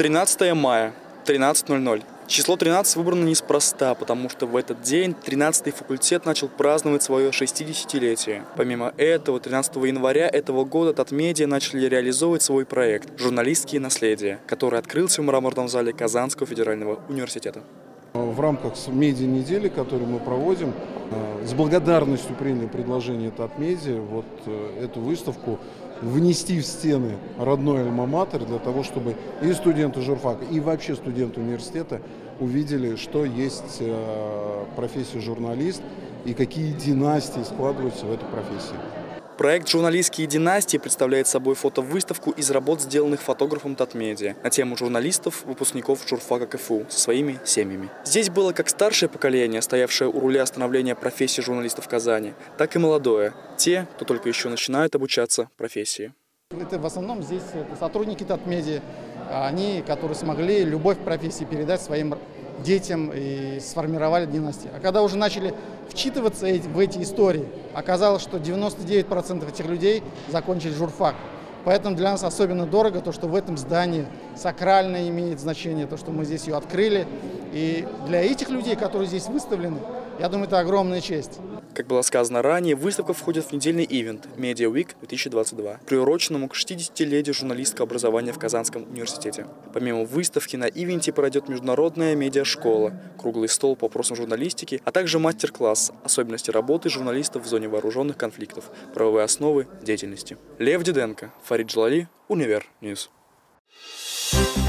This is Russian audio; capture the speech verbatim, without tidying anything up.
тринадцатое мая, тринадцать ноль ноль. Число тринадцать выбрано неспроста, потому что в этот день тринадцатый факультет начал праздновать свое шестидесятилетие. Помимо этого, тринадцатого января этого года Татмедиа начали реализовывать свой проект «Журналистские наследия», который открылся в мраморном зале Казанского федерального университета. В рамках медиа-недели, которую мы проводим, с благодарностью приняли предложение Татмедиа вот эту выставку внести в стены родной альма-матер для того, чтобы и студенты журфака, и вообще студенты университета увидели, что есть профессия журналист и какие династии складываются в этой профессии. Проект «Журналистские династии» представляет собой фотовыставку из работ, сделанных фотографом Татмедиа на тему журналистов, выпускников журфака КФУ со своими семьями. Здесь было как старшее поколение, стоявшее у руля становления профессии журналиста в Казани, так и молодое, те, кто только еще начинают обучаться профессии. Это в основном здесь это сотрудники Татмедиа, они, которые смогли любовь к профессии передать своим детям и сформировали династии. А когда уже начали вчитываться в эти истории, оказалось, что девяносто девять процентов этих людей закончили журфак. Поэтому для нас особенно дорого то, что в этом здании сакрально имеет значение, то, что мы здесь ее открыли. И для этих людей, которые здесь выставлены, я думаю, это огромная честь. Как было сказано ранее, выставка входит в недельный ивент Media Week две тысячи двадцать два, приуроченному к шестидесятилетию журналистского образования в Казанском университете. Помимо выставки на ивенте пройдет международная медиашкола, круглый стол по вопросам журналистики, а также мастер-класс «Особенности работы журналистов в зоне вооруженных конфликтов. Правовые основы деятельности». Лев Диденко, Фарид Джалали, Универньюз.